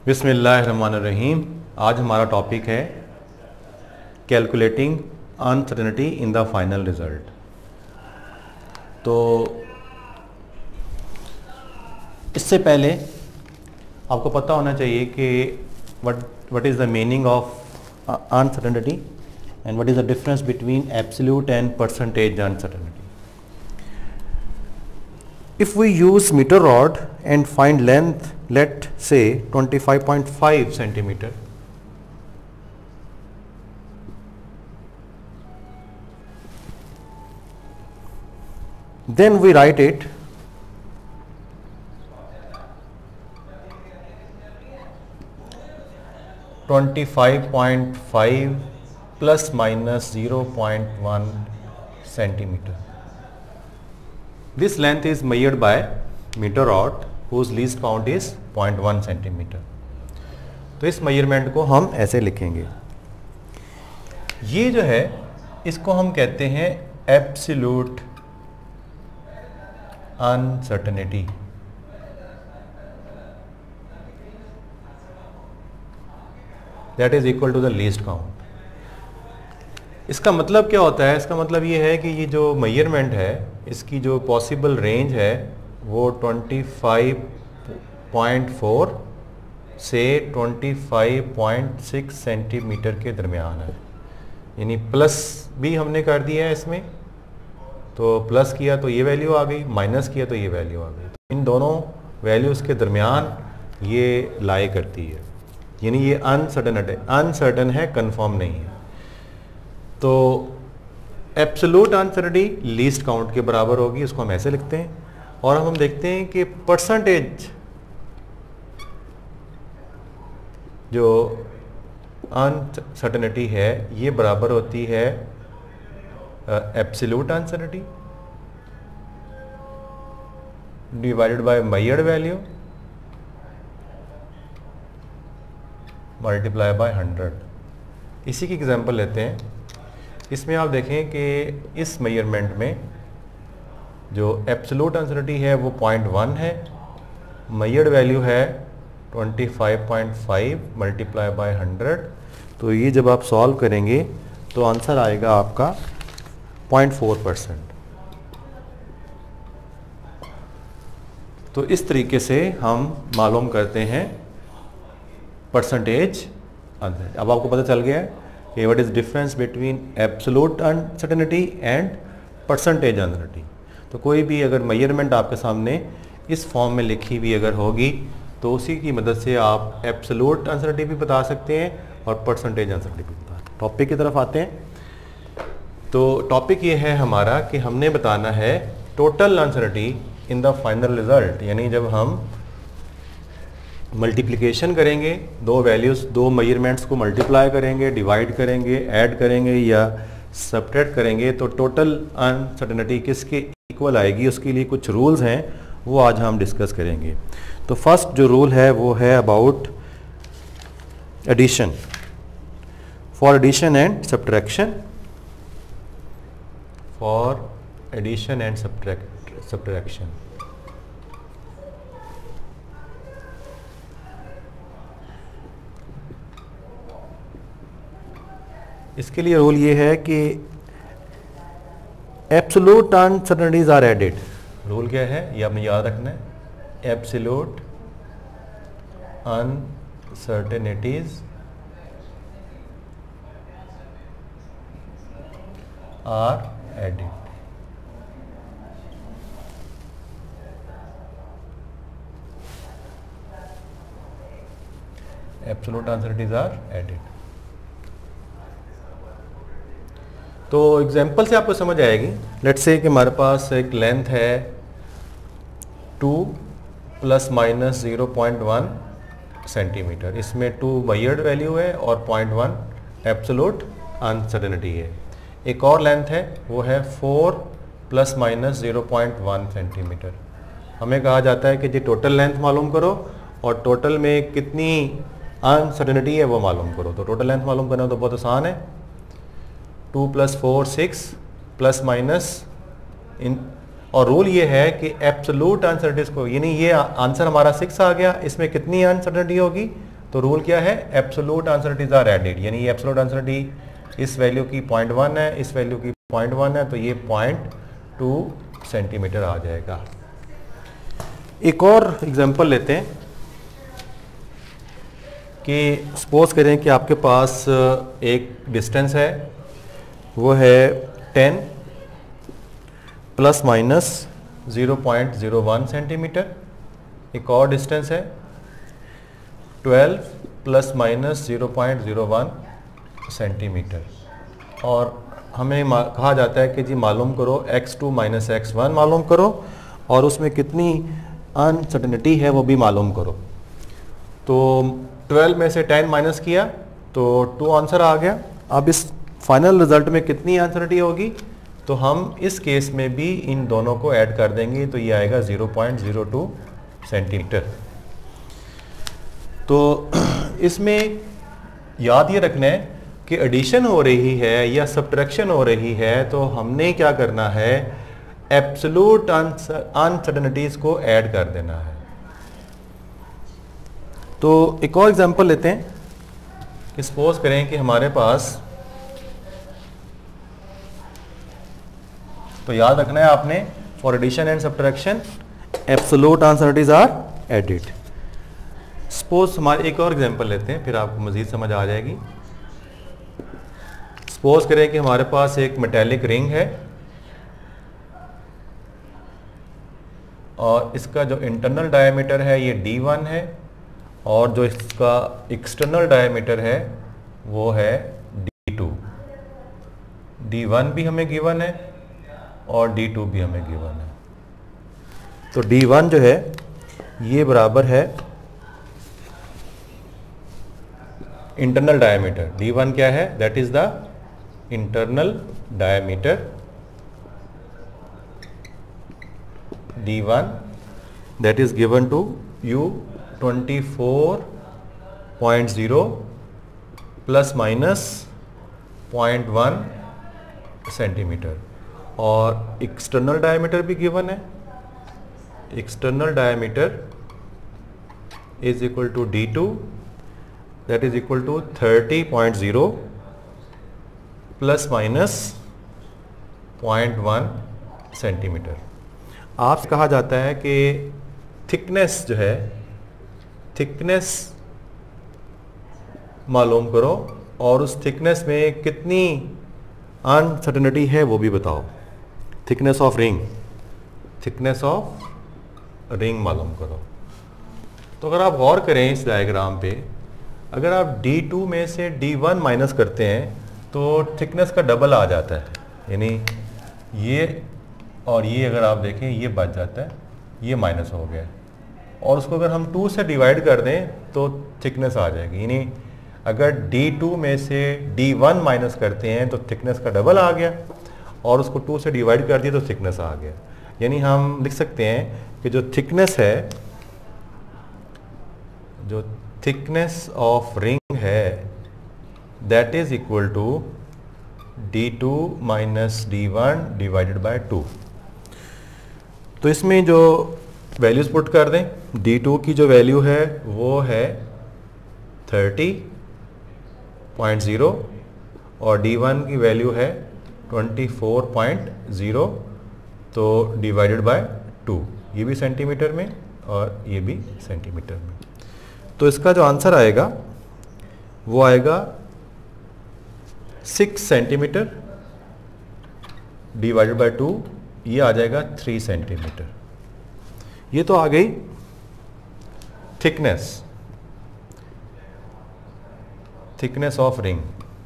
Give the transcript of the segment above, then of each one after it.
बिस्मिल्लाहिर्रहमानिर्रहीम। आज हमारा टॉपिक है calculating uncertainty in the final result. तो इससे पहले आपको पता होना चाहिए कि what is the meaning of uncertainty and what is the difference between absolute and percentage uncertainty. If we use meter rod and find length, let's say 25.5 centimeter, then we write it (25.5 plus minus 0.1 centimeter). This length is measured by meter rod whose least count is 0.1 centimeter. तो इस measurement को हम ऐसे लिखेंगे। ये जो है इसको हम कहते हैं absolute uncertainty. That is equal to the least count. इसका मतलब क्या होता है? इसका मतलब ये है कि ये जो मेजरमेंट है इसकी जो पॉसिबल रेंज है वो 25.4 से 25.6 सेंटीमीटर के दरमियान है। यानी प्लस भी हमने कर दिया है इसमें, तो प्लस किया तो ये वैल्यू आ गई, माइनस किया तो ये वैल्यू आ गई। तो इन दोनों वैल्यूज़ के दरमियान ये लाई करती है। यानी ये अनसर्टन है, कंफर्म नहीं है। तो एब्सोल्यूट अनसर्टेनिटी लीस्ट काउंट के बराबर होगी, उसको हम ऐसे लिखते हैं। और हम देखते हैं कि परसेंटेज जो अनसर्टेनिटी है ये बराबर होती है absolute uncertainty divided by measured value multiply by 100। इसी की एग्जांपल लेते हैं। इसमें आप देखें कि इस मेजरमेंट में जो एब्सोल्यूट अनसर्टेनिटी है वो 0.1 है, मेजर्ड वैल्यू है 25.5 मल्टीप्लाई बाय 100। तो ये जब आप सॉल्व करेंगे तो आंसर आएगा आपका 0.4%। तो इस तरीके से हम मालूम करते हैं परसेंटेज अनसर्टेनिटी। अब आपको पता चल गया है कि what is difference between absolute uncertainty and percentage uncertainty. तो कोई भी अगर मेजरमेंट आपके सामने इस फॉर्म में लिखी हुई अगर होगी तो उसी की मदद से आप एब्सोल्यूट अनसर्टेनिटी भी बता सकते हैं और परसेंटेज अनसर्टेनिटी भी बता सकते हैं। टॉपिक की तरफ आते हैं। तो टॉपिक ये है हमारा कि हमने बताना है total uncertainty in the final result. यानी जब हम मल्टीप्लिकेशन करेंगे, दो वैल्यूज़, दो मेजरमेंट्स को मल्टीप्लाई करेंगे, डिवाइड करेंगे, ऐड करेंगे या सब्ट्रैक्ट करेंगे, तो टोटल अनसर्टेनिटी किसके इक्वल आएगी, उसके लिए कुछ रूल्स हैं, वो आज हम डिस्कस करेंगे। तो फर्स्ट जो रूल है वो है about addition, for addition and subtraction, for addition and subtraction. इसके लिए रूल ये है कि absolute uncertainties are added. Rule क्या है ये आपने याद रखना है। Absolute uncertainties are added. Absolute uncertainties are added. तो एग्जाम्पल से आपको समझ आएगी। लेट्स से कि हमारे पास एक लेंथ है 2 प्लस माइनस 0.1 सेंटीमीटर। इसमें 2 मेजर्ड वैल्यू है और 0.1 एब्सोल्यूट अनसर्टेनिटी है। एक और लेंथ है वो है 4 प्लस माइनस 0.1 सेंटीमीटर। हमें कहा जाता है कि जी टोटल लेंथ मालूम करो और टोटल में कितनी अनसर्टेनिटी है वो मालूम करो। तो टोटल लेंथ मालूम करना तो बहुत आसान है। 2 + 4 6 प्लस माइनस इन, और रूल ये है कि एब्सोल्यूट अनसर्टेनिटी को, यानी ये आंसर हमारा 6 आ गया, इसमें कितनी अनसर्टेनिटी होगी तो रूल क्या है, एब्सोल्यूट अनसर्टेनिटीज आर एडेड, यानी ये एब्सोल्यूट अनसर्टेनिटी इस वैल्यू की 0.1 है, इस वैल्यू की 0.1 है, तो ये 0.2 सेंटीमीटर आ जाएगा। एक और एग्जांपल लेते हैं कि सपोज करें कि आपके पास एक डिस्टेंस है, वो है 10 प्लस माइनस 0.01 सेंटीमीटर। एक और डिस्टेंस है 12 प्लस माइनस 0.01 सेंटीमीटर, और हमें कहा जाता है कि जी मालूम करो x2 माइनस x1 मालूम करो, और उसमें कितनी अनसर्टेनिटी है वो भी मालूम करो। तो 12 में से 10 माइनस किया तो 2 आंसर आ गया। अब इस फाइनल रिजल्ट में कितनी अनसर्टेनिटी होगी, तो हम इस केस में भी इन दोनों को ऐड कर देंगे, तो ये आएगा 0.02 सेंटीमीटर। तो इसमें याद ये रखना है कि एडिशन हो रही है या सब्ट्रैक्शन हो रही है, तो हमने क्या करना है, एब्सोल्यूट अनसर्टेनिटीज को ऐड कर देना है। तो एक और एग्जांपल लेते हैं कि सपोज करें कि हमारे पास, तो याद रखना है आपने, for addition and subtraction absolute uncertainties are added. Suppose हमारे एक और एग्जांपल लेते हैं, फिर आपको मज़ीद समझ आ जाएगी। सपोज करें कि हमारे पास एक मेटेलिक रिंग है, और इसका जो इंटरनल डायमीटर है ये d1 है, और जो इसका एक्सटर्नल डायमीटर है वो है d2। d1 भी हमें गिवन है और d2 भी हमें गिवन है। तो d1 जो है ये बराबर है इंटरनल डायमीटर। d1 क्या है, that is the internal diameter d1, that is given to you 24.0 plus minus 0.1 centimetre, और एक्सटर्नल डायमीटर भी गिवन है। External diameter is equal to d2, that is equal to 30.0 plus minus 0.1 centimetre. आपसे कहा जाता है कि थिकनेस जो है, थिकनेस मालूम करो, और उस थिकनेस में कितनी अनसर्टेनिटी है वो भी बताओ। Thickness of ring, thickness of ring मालूम करो। तो अगर आप गौर करें इस डायग्राम पे, अगर आप d2 में से d1 माइनस करते हैं तो थिकनेस का डबल आ जाता है, यानी ये और ये अगर आप देखें ये बच जाता है, ये माइनस हो गया, और उसको अगर हम 2 से डिवाइड कर दें तो थिकनेस आ जाएगी। यानी अगर d2 में से d1 माइनस करते हैं तो थिकनेस का डबल आ गया, और उसको 2 से डिवाइड कर दिया तो थिकनेस आ गया। यानी हम लिख सकते हैं कि जो थिकनेस है, जो थिकनेस ऑफ रिंग है, that is equal to d2 minus d1 divided by 2। तो इसमें जो वैल्यूज पुट कर दें, d2 की जो वैल्यू है वो है 30.0 और d1 की वैल्यू है 24.0, तो डिवाइडेड बाय 2, ये भी सेंटीमीटर में और ये भी सेंटीमीटर में। तो इसका जो आंसर आएगा वो आएगा 6 सेंटीमीटर डिवाइडेड बाय 2, ये आ जाएगा 3 सेंटीमीटर। ये तो आ गई थिकनेस, थिकनेस ऑफ रिंग।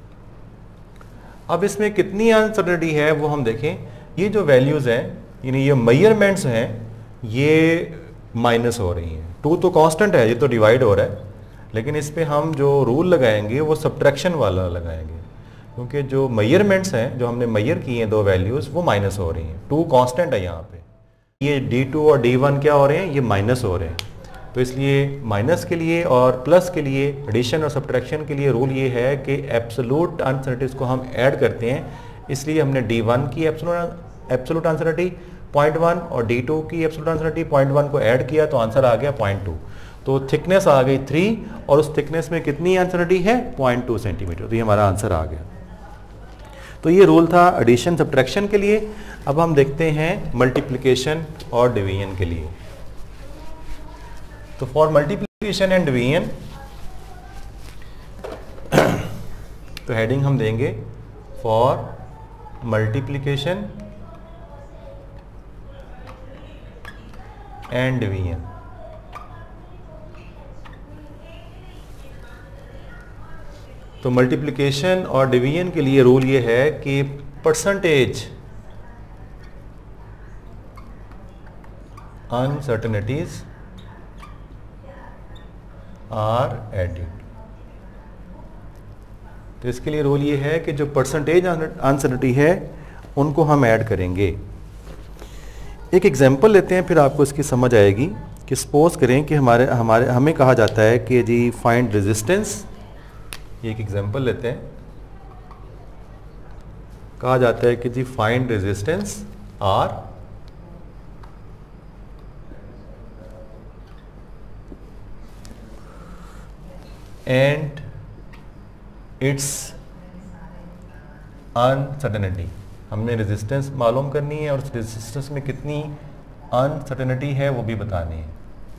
अब इसमें कितनी अनसर्टेनिटी है वो हम देखें। ये जो वैल्यूज हैं, यानी ये मेजरमेंट्स हैं, ये माइनस हो रही हैं। 2 तो कांस्टेंट है, ये तो डिवाइड हो रहा है, लेकिन इस पे हम जो रूल लगाएंगे वो सब्ट्रैक्शन वाला लगाएंगे, क्योंकि जो मेजरमेंट्स हैं, जो हमने मेजर किए हैं 2 वैल्यूज, वो माइनस हो रही हैं। 2 कांस्टेंट है यहाँ पे, ये d2 और d1 क्या हो रहे हैं, ये माइनस हो रहे हैं। तो इसलिए माइनस के लिए और प्लस के लिए, एडिशन और सब्ट्रैक्शन के लिए रूल ये है कि एब्सोल्यूट अनसर्टेनिटीज को हम ऐड करते हैं। इसलिए हमने d1 की एब्सोल्यूट अनसर्टेनिटी 0.1 और d2 की एब्सोल्यूट अनसर्टेनिटी 0.1 को ऐड किया, तो आंसर आ गया 0.2। तो थिकनेस आ गई 3 और उस थिकनेस में कितनी अनसर्टेनिटी है 0.2 सेंटीमीटर। तो ये हमारा आंसर आ गया। तो ये रूल था एडिशन सब्ट्रैक्शन के लिए। अब हम देखते हैं मल्टीप्लिकेशन और डिवीजन के लिए। तो फॉर मल्टीप्लिकेशन एंड डिवीजन तो हेडिंग हम देंगे फॉर मल्टीप्लिकेशन एंड डिवीजन। तो मल्टीप्लिकेशन और डिवीजन के लिए रूल ये है कि परसेंटेज अनसर्टेनिटीज आर एडेड। तो इसके लिए रूल ये है कि जो परसेंटेज अनसर्टेनिटी है उनको हम ऐड करेंगे। एक एग्जांपल लेते हैं, फिर आपको इसकी समझ आएगी कि सपोज करें कि हमें कहा जाता है कि जी फाइंड रेजिस्टेंस। एक एग्जांपल लेते हैं, कहा जाता है कि जी find resistance R and its uncertainty. हमने रेजिस्टेंस मालूम करनी है और उस रेजिस्टेंस में कितनी अनसर्टेनिटी है वो भी बतानी है।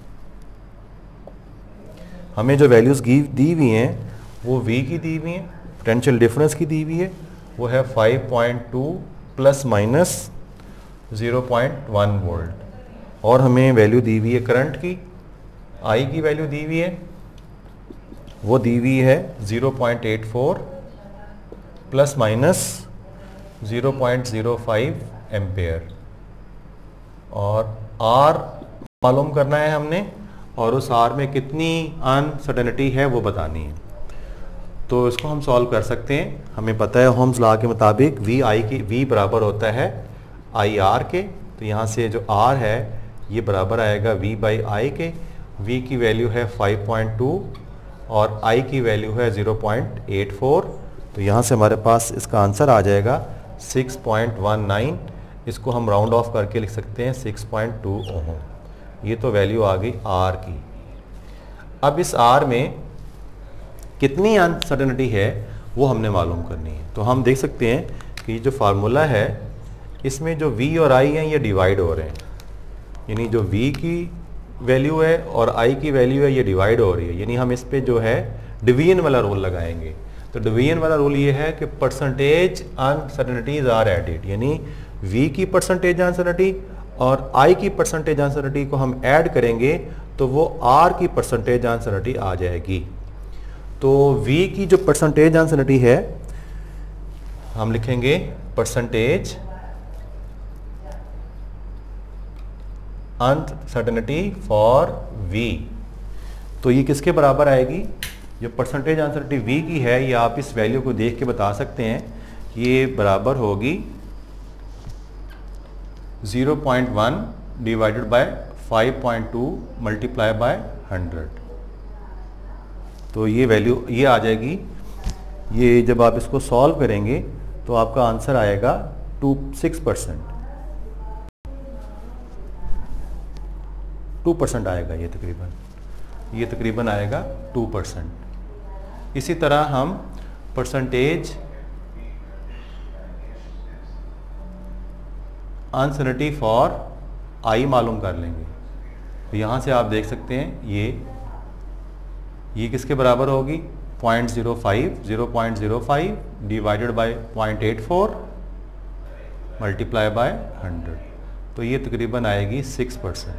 हमें जो वैल्यूज़ दी हुई हैं वो V की दी हुई है, पोटेंशियल डिफरेंस की दी हुई है, वो है 5.2 प्लस माइनस 0.1 वोल्ट। और हमें वैल्यू दी हुई है करंट की, I की वैल्यू दी हुई है, वो दी हुई है 0.84 प्लस माइनस 0.05 एम्पेयर। और R मालूम करना है हमने और उस R में कितनी अनसर्टेनिटी है वो बतानी है। तो इसको हम सॉल्व कर सकते हैं। हमें पता है ओहम्स लॉ के मुताबिक V बराबर होता है IR के। तो यहाँ से जो R है ये बराबर आएगा V बाई I के। V की वैल्यू है 5.2 और I की वैल्यू है 0.84। तो यहाँ से हमारे पास इसका आंसर आ जाएगा 6.19। इसको हम राउंड ऑफ करके लिख सकते हैं 6.2 ओहम। ये तो वैल्यू आ गई R की। अब इस R में कितनी अनसर्टेनिटी है वो हमने मालूम करनी है। तो हम देख सकते हैं कि जो फार्मूला है इसमें जो V और I हैं ये डिवाइड हो रहे हैं, यानी जो V की वैल्यू है और I की वैल्यू है ये डिवाइड हो रही है, यानी हम इस पे जो है डिवीजन वाला रूल लगाएंगे। तो डिवीजन वाला रूल ये है कि परसेंटेज अनसर्टेनिटीज आर एडेड, यानी V की परसेंटेज अनसर्टेनिटी और I की परसेंटेज अनसर्टेनिटी को हम ऐड करेंगे तो वो R की परसेंटेज अनसर्टेनिटी आ जाएगी। तो V की जो परसेंटेज अनसर्टेनिटी है हम लिखेंगे परसेंटेज अनसर्टेनिटी फॉर V। तो ये किसके बराबर आएगी? जो परसेंटेज अनसर्टेनिटी V की है ये आप इस वैल्यू को देख के बता सकते हैं, ये बराबर होगी 0.1 डिवाइडेड बाय 5.2 मल्टीप्लाई बाय 100। तो ये वैल्यू ये आ जाएगी। ये जब आप इसको सॉल्व करेंगे तो आपका आंसर आएगा 6%। 2% आएगा ये तकरीबन आएगा 2%। इसी तरह हम परसेंटेज अनसर्टेनिटी फॉर I मालूम कर लेंगे। तो यहाँ से आप देख सकते हैं ये किसके बराबर होगी? 0.05 डिवाइडेड बाय 0.84 मल्टीप्लाई बाय 100। तो ये तकरीबन आएगी 6%।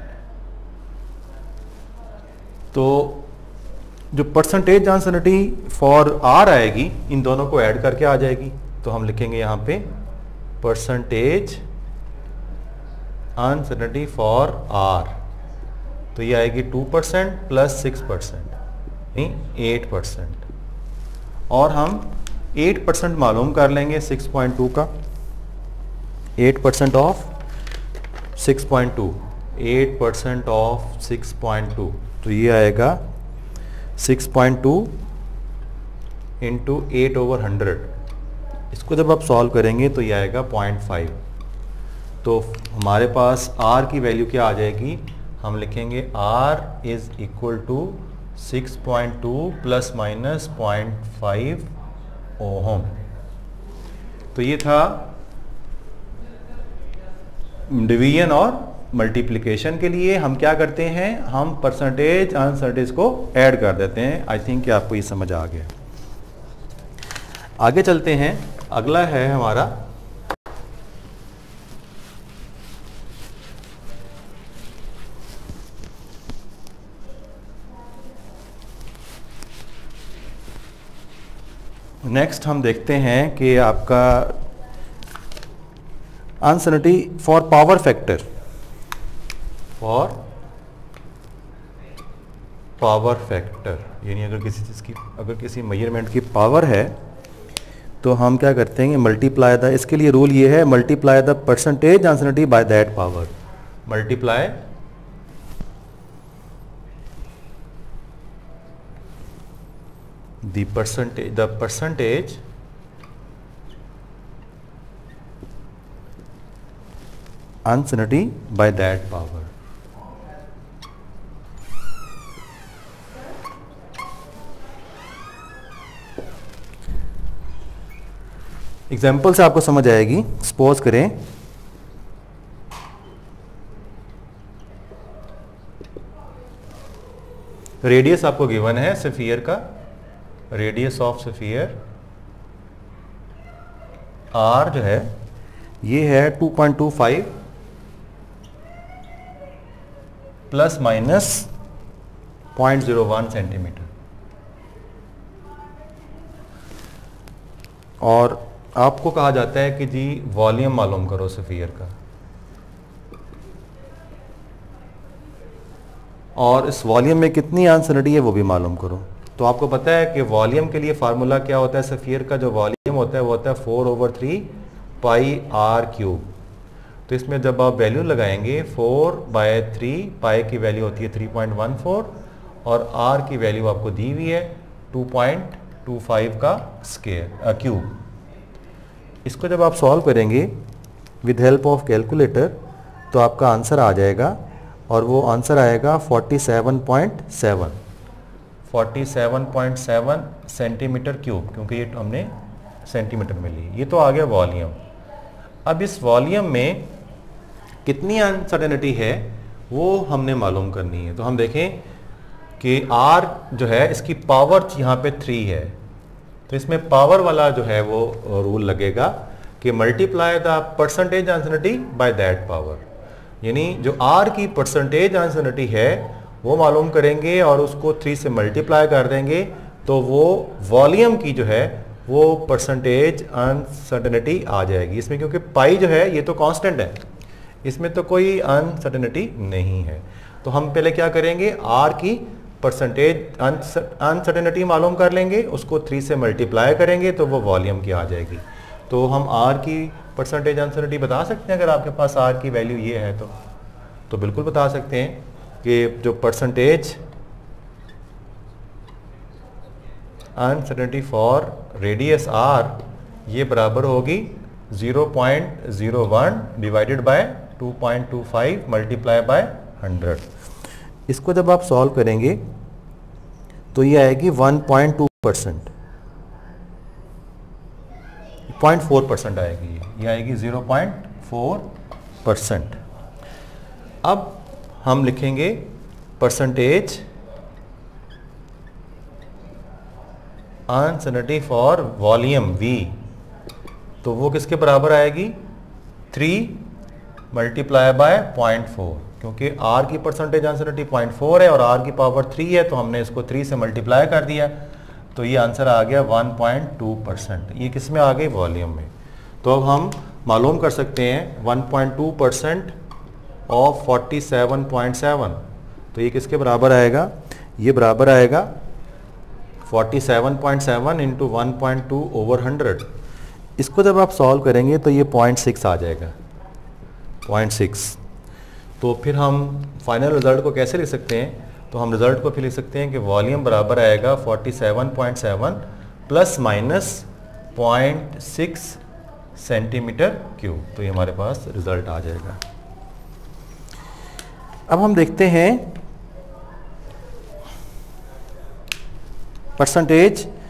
तो जो परसेंटेज अनसर्टेनिटी फॉर R आएगी इन दोनों को ऐड करके आ जाएगी। तो हम लिखेंगे यहाँ पे परसेंटेज अनसर्टेनिटी फॉर R। तो ये आएगी 2% प्लस 6% 8%। और हम 8% मालूम कर लेंगे 6.2 का। 8% ऑफ 6.2 8% ऑफ 6.2 तो ये आएगा 6.2 इंटू 8/100। इसको जब आप सॉल्व करेंगे तो ये आएगा 0.5। तो हमारे पास R की वैल्यू क्या आ जाएगी? हम लिखेंगे R is equal to 6.2 plus minus 0.5 ohm. तो ये था डिवीजन और मल्टीप्लिकेशन के लिए हम क्या करते हैं, हम परसेंटेज अनसर्टेज को ऐड कर देते हैं। आई थिंक कि आपको ये समझ आ गया। आगे चलते हैं, अगला है हमारा नेक्स्ट। हम देखते हैं कि आपका uncertainty for power factor, for power factor, यानी अगर किसी चीज़ की, अगर किसी मेजरमेंट की पावर है तो हम क्या करते हैं, मल्टीप्लाई द, इसके लिए रूल ये है, multiply the percentage uncertainty by that power. Multiply the percentage uncertainty by that power। Example से आपको समझ आएगी। सपोज करें रेडियस आपको गिवन है स्फीयर का, रेडियस ऑफ स्फीयर R जो है ये है 2.25 प्लस माइनस 0.01 सेंटीमीटर। और आपको कहा जाता है कि जी वॉल्यूम मालूम करो स्फीयर का, और इस वॉल्यूम में कितनी अनसर्टेनिटी है वो भी मालूम करो। तो आपको पता है कि वॉल्यूम के लिए फार्मूला क्या होता है, स्फीयर का जो वॉल्यूम होता है वो होता है 4/3 पाई r क्यूब। तो इसमें जब आप वैल्यू लगाएंगे 4/3, पाई की वैल्यू होती है 3.14 और r की वैल्यू आपको दी हुई है 2.25 का स्क्वायर क्यूब। इसको जब आप सॉल्व करेंगे विद हेल्प ऑफ कैलकुलेटर तो आपका आंसर आ जाएगा, और वो आंसर आएगा 47.7 सेंटीमीटर क्यूब, क्योंकि ये हमने सेंटीमीटर में ली। ये तो आ गया वॉल्यूम। अब इस वॉल्यूम में कितनी अनसर्टेनिटी है वो हमने मालूम करनी है। तो हम देखें कि R जो है इसकी पावर यहाँ पे 3 है, तो इसमें पावर वाला जो है वो रूल लगेगा कि multiply the percentage uncertainty by that power, यानी जो R की परसेंटेज अनसर्टेनिटी है वो मालूम करेंगे और उसको 3 से मल्टीप्लाई कर देंगे, तो वो वॉल्यूम की जो है वो परसेंटेज अनसर्टेनिटी आ जाएगी इसमें, क्योंकि पाई जो है ये तो कांस्टेंट है, इसमें तो कोई अनसर्टेनिटी नहीं है। तो हम पहले क्या करेंगे, R की परसेंटेज अनसर्टेनिटी मालूम कर लेंगे, उसको 3 से मल्टीप्लाई करेंगे तो वो वॉल्यूम की आ जाएगी। तो हम R की परसेंटेज अनसर्टेनिटी बता सकते हैं, अगर आपके पास R की वैल्यू ये है तो बिल्कुल बता सकते हैं कि जो percentage uncertainty for radius R ये बराबर होगी 0.01 डिवाइडेड बाय 2.25 मल्टीप्लाई बाय 100। इसको जब आप सॉल्व करेंगे तो ये आएगी 1.2%, 0.4% आएगी, ये आएगी 0.4%। अब हम लिखेंगे percentage uncertainty for volume V, तो वो किसके बराबर आएगी 3 मल्टीप्लाई बाय 0.4, क्योंकि R की परसेंटेज अनसर्टेनिटी 0.4 है और R की पावर 3 है, तो हमने इसको 3 से मल्टीप्लाई कर दिया, तो ये आंसर आ गया 1.2%। ये किस में आ गई, वॉल्यूम में। तो अब हम मालूम कर सकते हैं 1.2% ऑफ 47.7, तो ये किसके बराबर आएगा, ये बराबर आएगा 47.7 इंटू 1.2/100। इसको जब आप सॉल्व करेंगे तो ये 0.6 आ जाएगा, 0.6। तो फिर हम फाइनल रिजल्ट को कैसे लिख सकते हैं, तो हम रिजल्ट को फिर लिख सकते हैं कि वॉल्यूम बराबर आएगा 47.7 प्लस माइनस 0.6 सेंटीमीटर क्यूब। तो ये हमारे पास रिजल्ट आ जाएगा। अब हम देखते हैं परसेंटेज